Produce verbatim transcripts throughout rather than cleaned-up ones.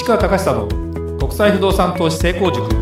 市川隆久の国際不動産投資成功塾。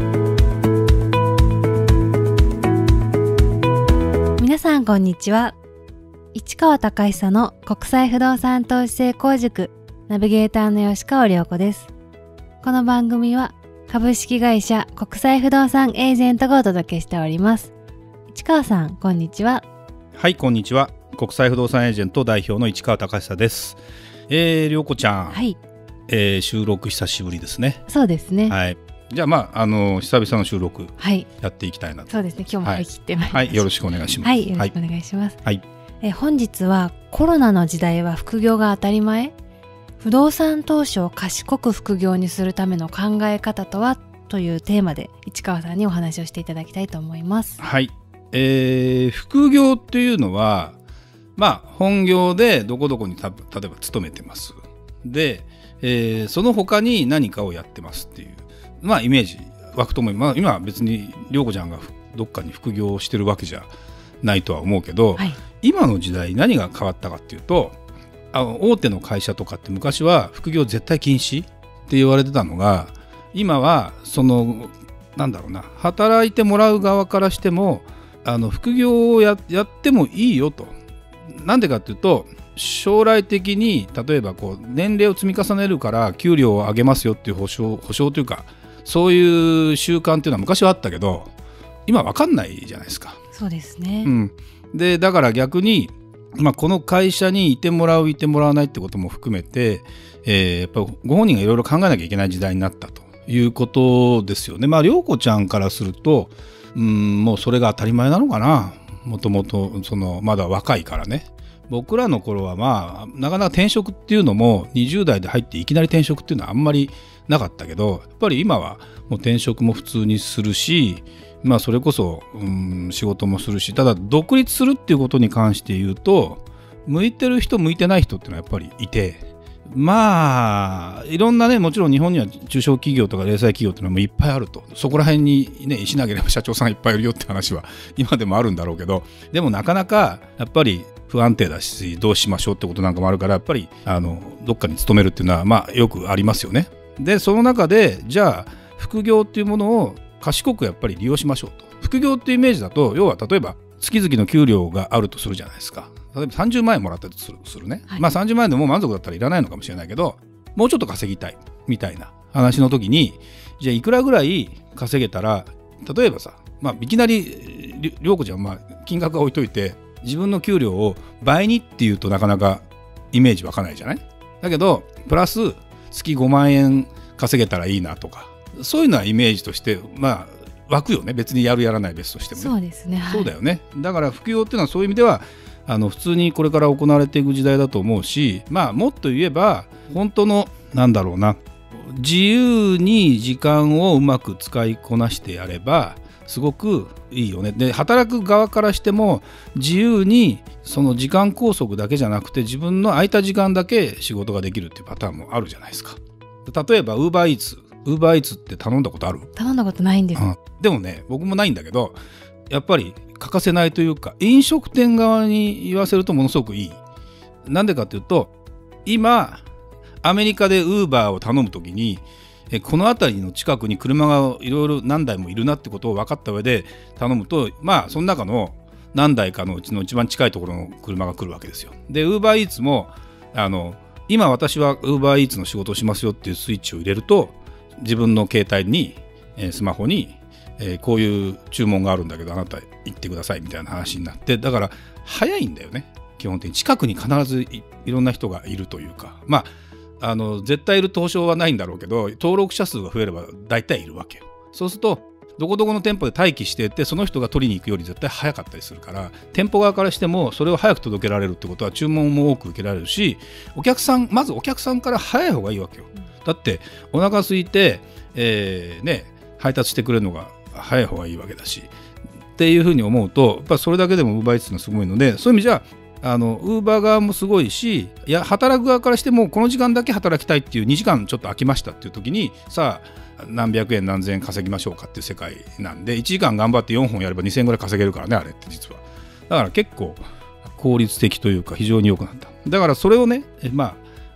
皆さんこんにちは。市川隆久の国際不動産投資成功塾ナビゲーターの吉川良子です。この番組は株式会社国際不動産エージェントがお届けしております。市川さんこんにちは。 はい、こんにちは。国際不動産エージェント代表の市川隆久です。えー、良子ちゃん、 はい、 えー、収録久しぶりですね。 そうですね。 はい、じゃあまああの久々の収録、 はい、 やっていきたいなと。 そうですね。今日も張り切ってまいりました。 はい、はい、よろしくお願いします。 はい、よろしくお願いします。 はい、 え本日はコロナの時代は副業が当たり前、不動産投資を賢く副業にするための考え方とはというテーマで市川さんにお話をしていただきたいと思います。 はい、えー、副業っていうのはまあ本業でどこどこにた例えば勤めてますで、えー、その他に何かをやってますっていうまあイメージ湧くと思います。今は別に涼子ちゃんがどっかに副業をしてるわけじゃないとは思うけど、はい、今の時代何が変わったかっていうと、あの大手の会社とかって昔は副業絶対禁止って言われてたのが、今はそのなんだろうな、働いてもらう側からしてもあの副業を や, やってもいいよと。なんでかっていうと、将来的に例えばこう年齢を積み重ねるから給料を上げますよっていう保証、保証というかそういう習慣っていうのは昔はあったけど今分かんないじゃないですか。 そうですね、 うん、でだから逆に、まあ、この会社にいてもらういてもらわないってことも含めて、えー、やっぱご本人がいろいろ考えなきゃいけない時代になったということですよね。まあ涼子ちゃんからすると、うん、もうそれが当たり前なのかな。もともとそのまだ若いからね。僕らの頃はまあなかなか転職っていうのもにじゅう代で入っていきなり転職っていうのはあんまりなかったけど、やっぱり今はもう転職も普通にするし、まあそれこそ、うん、仕事もするし、ただ独立するっていうことに関して言うと向いてる人向いてない人っていうのはやっぱりいて、まあいろんなね、もちろん日本には中小企業とか零細企業っていうのもいっぱいあると。そこら辺にね石投げれば社長さんいっぱいいるよって話は今でもあるんだろうけど、でもなかなかやっぱり不安定だしどうしましょうってことなんかもあるから、やっぱりあのどっかに勤めるっていうのはまあよくありますよね。でその中でじゃあ副業っていうものを賢くやっぱり利用しましょうと。副業っていうイメージだと、要は例えば月々の給料があるとするじゃないですか。例えばさんじゅうまんえんもらったとする、するね、はい、まあさんじゅうまんえんでもう満足だったらいらないのかもしれないけど、もうちょっと稼ぎたいみたいな話の時に、じゃあいくらぐらい稼げたら、例えばさ、まあ、いきなり涼子ちゃん、まあ金額は置いといて自分の給料を倍にっていうとなかなかイメージ湧かないじゃない。だけどプラス月ごまんえん稼げたらいいなとか、そういうのはイメージとしてまあ湧くよね。別にやるやらない別としてもね。 そうですね、はい、 そうだよね。だから副業っていうのはそういう意味ではあの普通にこれから行われていく時代だと思うし、まあもっと言えば本当のなんだろうな、自由に時間をうまく使いこなしてやればすごくいいよね。で働く側からしても自由にその時間拘束だけじゃなくて自分の空いた時間だけ仕事ができるっていうパターンもあるじゃないですか。例えば Uber Eats Uber Eats って頼んだことある？ 頼んだことないんです、 うん、でもね僕もないんだけど、やっぱり欠かせないというか、飲食店側に言わせるとものすごくいい。なんでかっていうと、今アメリカで Uber を頼むときにえこの辺りの近くに車がいろいろ何台もいるなってことを分かった上で頼むと、まあその中の何台かのうちの一番近いところの車が来るわけですよ。で Uber Eats もあの今私は Uber Eats の仕事をしますよっていうスイッチを入れると、自分の携帯に、えー、スマホに、えー、こういう注文があるんだけどあなた行ってくださいみたいな話になって、だから早いんだよね。基本的に近くに必ず い, いろんな人がいるというか、まああの絶対いる東証はないんだろうけど、登録者数が増えれば大体いるわけよ。そうするとどこどこの店舗で待機していて、その人が取りに行くより絶対早かったりするから、店舗側からしてもそれを早く届けられるってことは注文も多く受けられるし、お客さんまずお客さんから早い方がいいわけよ。だってお腹空いて、えーね、配達してくれるのが早い方がいいわけだしっていうふうに思うと、やっぱそれだけでも Uber Eats のすごいので、そういう意味じゃあの Uber 側もすごいし、いや働く側からしてもこの時間だけ働きたいっていう、にじかんちょっと空きましたっていう時にさあ何百円何千円稼ぎましょうかっていう世界なんで、いちじかん頑張ってよんほんやればにせんえんぐらい稼げるからね、あれって実は。だから結構効率的というか非常に良くなった。だからそれをね、ま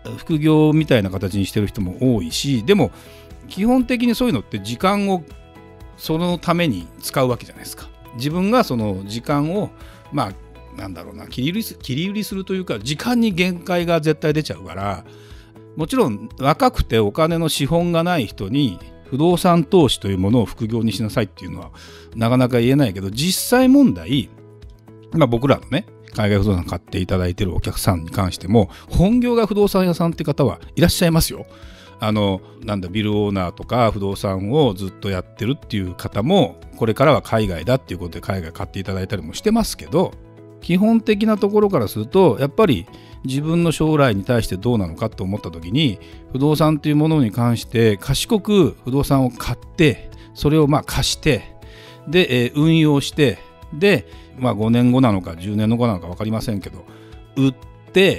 副業みたいな形にしてる人も多いし、でも基本的にそういうのって時間をそのために使うわけじゃないですか。自分がその時間をまあなんだろうな切り売りす、切り売りするというか、時間に限界が絶対出ちゃうから、もちろん若くてお金の資本がない人に不動産投資というものを副業にしなさいっていうのはなかなか言えないけど、実際問題、まあ、僕らのね海外不動産買っていただいているお客さんに関しても本業が不動産屋さんって方はいらっしゃいますよ。あのなんだビルオーナーとか不動産をずっとやってるっていう方もこれからは海外だっていうことで海外買っていただいたりもしてますけど、基本的なところからするとやっぱり自分の将来に対してどうなのかと思った時に、不動産というものに関して賢く不動産を買ってそれをまあ貸してで、えー、運用してで、まあ、ごねんごなのかじゅうねんごなのか分かりませんけど売って、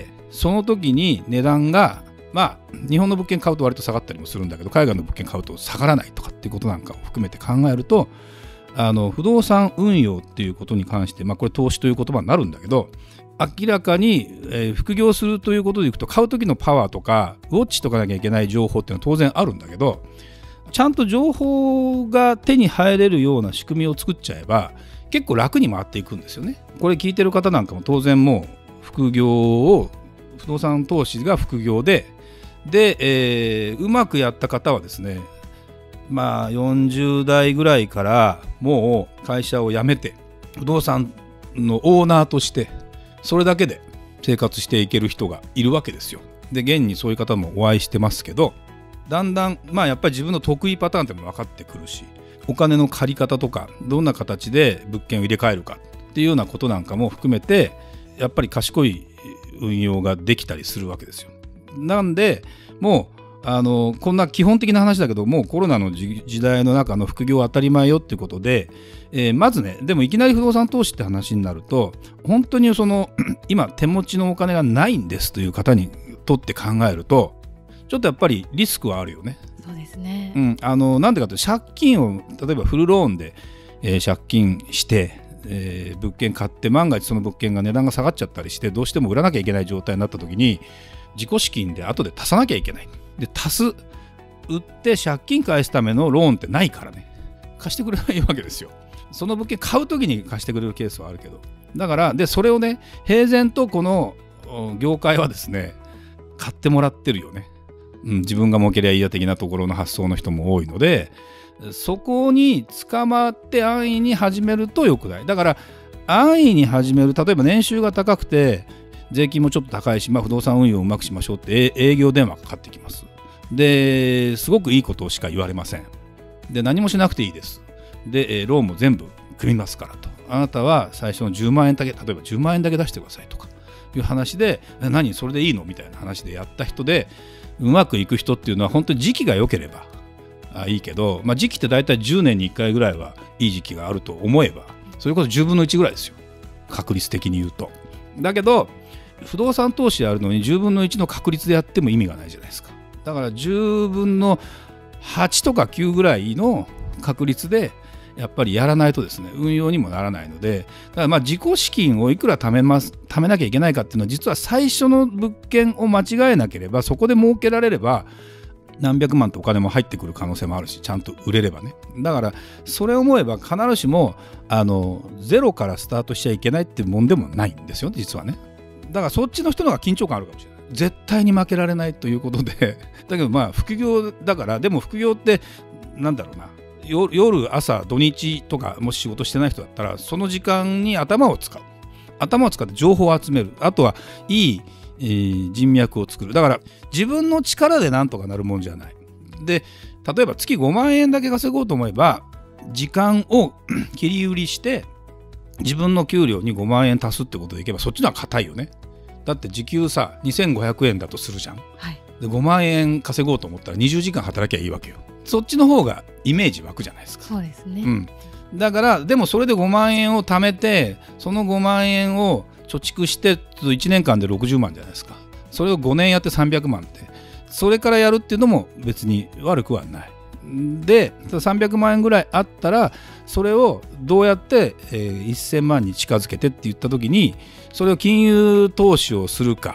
その時に値段がまあ日本の物件買うと割と下がったりもするんだけど、海外の物件買うと下がらないとかっていうことなんかを含めて考えると、あの不動産運用っていうことに関して、まあ、これ投資という言葉になるんだけど、明らかに、えー、副業するということでいくと買う時のパワーとかウォッチとかなきゃいけない情報っていうのは当然あるんだけど、ちゃんと情報が手に入れるような仕組みを作っちゃえば結構楽に回っていくんですよね。これ聞いてる方なんかも当然もう副業を不動産投資が副業でで、えー、うまくやった方はですね、まあよんじゅう代ぐらいからもう会社を辞めて不動産のオーナーとしてそれだけで生活していける人がいるわけですよ。で現にそういう方もお会いしてますけど、だんだんまあやっぱり自分の得意パターンっても分かってくるし、お金の借り方とかどんな形で物件を入れ替えるかっていうようなことなんかも含めてやっぱり賢い運用ができたりするわけですよ。なんでもうあのこんな基本的な話だけど、もうコロナの時代の中の副業当たり前よっていうことで、えー、まずね、でもいきなり不動産投資って話になると本当にその今手持ちのお金がないんですという方にとって考えるとちょっとやっぱりリスクはあるよね。 そうですね、 うん、あのなんでかというと借金を例えばフルローンで、えー、借金して、えー、物件買って万が一その物件が値段が下がっちゃったりしてどうしても売らなきゃいけない状態になった時に自己資金で後で足さなきゃいけない。で足す売って借金返すためのローンってないからね、貸してくれないわけですよ。その物件買う時に貸してくれるケースはあるけど、だからでそれをね平然とこの業界はですね買ってもらってるよね、うん、自分が儲けりゃいいや的なところの発想の人も多いので、そこに捕まって安易に始めると良くない。だから安易に始める、例えば年収が高くて税金もちょっと高いし、まあ、不動産運用をうまくしましょうって営業電話がかかってきます。ですごくいいことしか言われません。で何もしなくていいです。でローンも全部組みますからと、あなたは最初のじゅうまんえんだけ、例えばじゅうまんえんだけ出してくださいとかいう話で、何それでいいのみたいな話でやった人でうまくいく人っていうのは本当に時期が良ければあいいけど、まあ、時期って大体じゅうねんにいっかいぐらいはいい時期があると思えばそれこそじゅうぶんのいちぐらいですよ、確率的に言うと。だけど不動産投資やるのにじゅうぶんのいちの確率でやっても意味がないじゃないですか。だからじゅうぶんのはちとかきゅうぐらいの確率でやっぱりやらないとですね運用にもならないので、だからまあ自己資金をいくら貯めます貯めなきゃいけないかっていうのは実は最初の物件を間違えなければそこで儲けられれば何百万とお金も入ってくる可能性もあるし、ちゃんと売れればね。だからそれを思えば必ずしもあのゼロからスタートしちゃいけないっていうもんでもないんですよ実はね。だからそっちの人の方が緊張感あるかもしれない。絶対に負けられないということでだけどまあ副業だから、でも副業ってなんだろうな、夜朝土日とかもし仕事してない人だったらその時間に頭を使う頭を使って情報を集める、あとはいい、えー、人脈を作る。だから自分の力でなんとかなるもんじゃない。で例えば月ごまんえんだけ稼ごうと思えば時間を切り売りして自分の給料にごまんえん足すってことでいけばそっちのは硬いよね。だって時給さにせんごひゃくえんだとするじゃん、はい、でごまんえん稼ごうと思ったらにじゅうじかん働きゃいいわけよ。そっちの方がイメージ湧くじゃないですか。 そうですね、 うん、だからでもそれでごまんえんを貯めてそのごまんえんを貯蓄していちねんかんでろくじゅうまんじゃないですか。それをごねんやってさんびゃくまんってそれからやるっていうのも別に悪くはない。でさんびゃくまんえんぐらいあったらそれをどうやって、えー、せんまんに近づけてって言った時にそれを金融投資をするか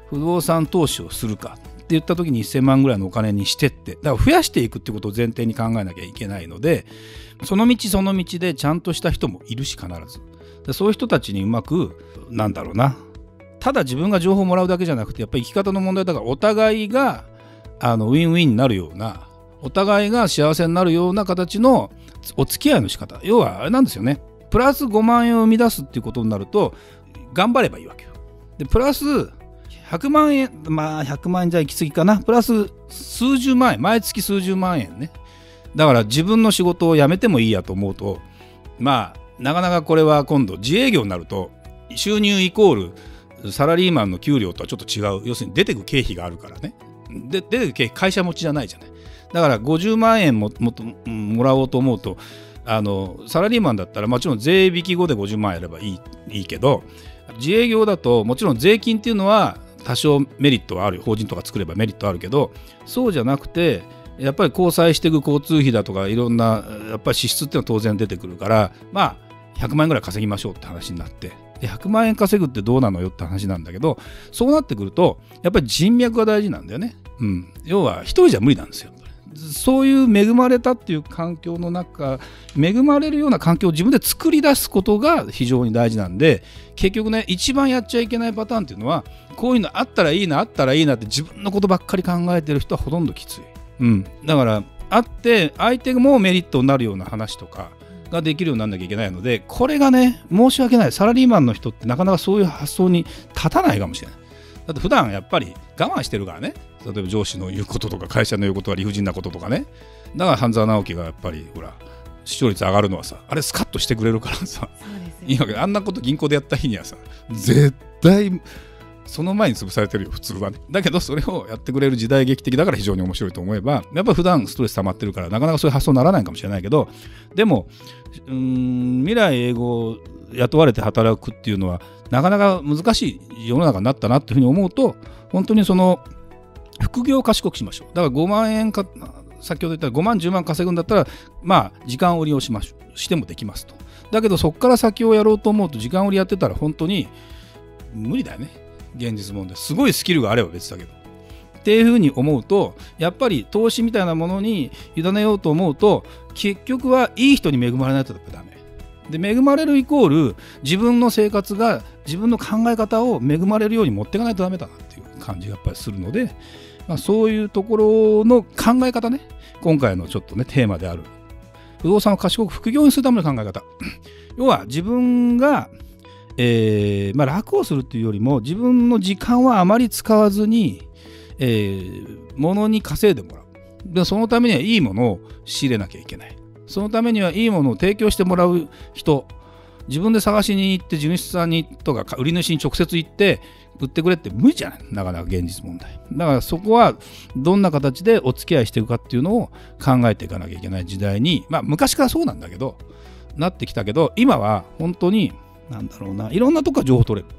不動産投資をするかって言った時にせんまんぐらいのお金にしてって、だから増やしていくってことを前提に考えなきゃいけないので、その道その道でちゃんとした人もいるし、必ずでそういう人たちにうまく、なんだろうな、ただ自分が情報をもらうだけじゃなくて、やっぱり生き方の問題だから、お互いがあのウィンウィンになるような、お互いが幸せになるような形のお付き合いの仕方、要はあれなんですよね。プラスごまんえんを生み出すっていうことになると頑張ればいいわけよ。でプラスひゃくまんえん、まあひゃくまんえんじゃ行き過ぎかな、プラス数十万円、毎月数十万円ね。だから自分の仕事を辞めてもいいやと思うと、まあなかなかこれは今度自営業になると、収入イコールサラリーマンの給料とはちょっと違う、要するに出てく経費があるからね。で出てく経費、会社持ちじゃないじゃない。だからごじゅうまんえんももっともらおうと思うと、あのサラリーマンだったらもちろん税引き後でごじゅうまんやればいい、いいけど、自営業だともちろん税金っていうのは多少メリットはある、法人とか作ればメリットあるけど、そうじゃなくてやっぱり交際していく交通費だとかいろんなやっぱり支出っていうのは当然出てくるから、まあひゃくまんえんぐらい稼ぎましょうって話になって、でひゃくまんえん稼ぐってどうなのよって話なんだけど、そうなってくるとやっぱり人脈が大事なんだよね、うん、要は一人じゃ無理なんですよ。そういう恵まれたっていう環境の中、恵まれるような環境を自分で作り出すことが非常に大事なんで、結局ね、一番やっちゃいけないパターンっていうのは、こういうのあったらいいなあったらいいなって自分のことばっかり考えてる人はほとんどきつい、うん、だからあって相手もメリットになるような話とかができるようにならなきゃいけないので、これがね、申し訳ない、サラリーマンの人ってなかなかそういう発想に立たないかもしれない。だって普段やっぱり我慢してるからね。例えば上司の言うこととか会社の言うことが理不尽なこととかね。だから半沢直樹がやっぱりほら視聴率上がるのはさ、あれスカッとしてくれるからさ、そうですね、いいわけで、あんなこと銀行でやった日にはさ、絶対その前に潰されてるよ普通はね。だけどそれをやってくれる時代劇的だから非常に面白いと思えば、やっぱ普段ストレス溜まってるからなかなかそういう発想にならないかもしれないけど、でもうーん未来永劫雇われて働くっていうのはなかなか難しい世の中になったなっていうふうに思うと、本当にその副業を賢くしましょう。だからごまんえんか、先ほど言ったごまんじゅうまん稼ぐんだったら、まあ時間売りをしましょう、してもできますと。だけどそこから先をやろうと思うと時間売りやってたら本当に無理だよね、現実問題。すごいスキルがあれば別だけどっていうふうに思うと、やっぱり投資みたいなものに委ねようと思うと、結局はいい人に恵まれないとダメで、恵まれるイコール自分の生活が、自分の考え方を恵まれるように持っていかないとダメだなっていう感じがやっぱりするので、まあ、そういうところの考え方ね、今回のちょっとねテーマである不動産を賢く副業にするための考え方要は自分が、えーまあ、楽をするっていうよりも、自分の時間はあまり使わずに、えー、物に稼いでもらう。でそのためにはいいものを仕入れなきゃいけない。そのためにはいいものを提供してもらう人、自分で探しに行って地主さんにとか売り主に直接行って売ってくれって無理じゃない、なかなか現実問題だから、そこはどんな形でお付き合いしていくかっていうのを考えていかなきゃいけない時代に、まあ昔からそうなんだけどなってきたけど、今は本当になんだろうな、いろんなとこから情報取れる。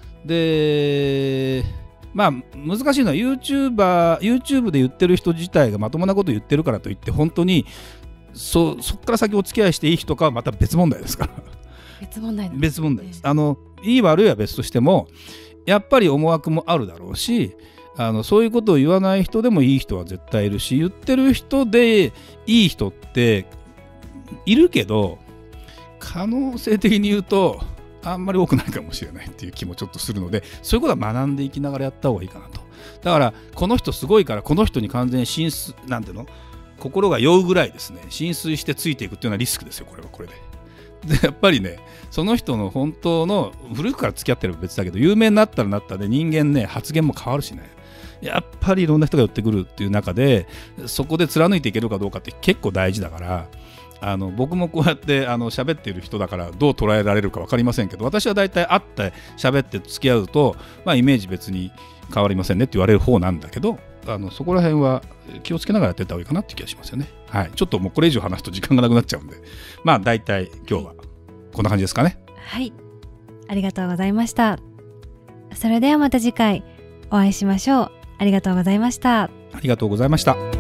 でまあ難しいのは YouTuber、YouTube で言ってる人自体がまともなこと言ってるからといって本当にそ, そっから先お付き合いしていい人かはまた別問題ですから別問題です、ね、 別問題です。あのいい悪いは別としてもやっぱり思惑もあるだろうし、あのそういうことを言わない人でもいい人は絶対いるし、言ってる人でいい人っているけど可能性的に言うとあんまり多くないかもしれないっていう気もちょっとするので、そういうことは学んでいきながらやった方がいいかなと。だからこの人すごいからこの人に完全に浸水なんていうの心が酔うぐらいですね、浸水してついていくっていうのはリスクですよ、これはこれで。でやっぱりね、その人の本当の古くから付き合ってれば別だけど、有名になったらなったで人間ね、発言も変わるしね、やっぱりいろんな人が寄ってくるっていう中で、そこで貫いていけるかどうかって結構大事だから、あの僕もこうやってあの喋っている人だからどう捉えられるか分かりませんけど、私は大体会って喋って付き合うと、まあ、イメージ別に変わりませんねって言われる方なんだけど、あのそこら辺は気をつけながらやっていった方がいいかなって気がしますよね。はい、ちょっともうこれ以上話すと時間がなくなっちゃうんで、まあ大体今日はこんな感じですかね。 はい、ありがとうございました。それではまた次回お会いしましょう。ありがとうございました。 ありがとうございました。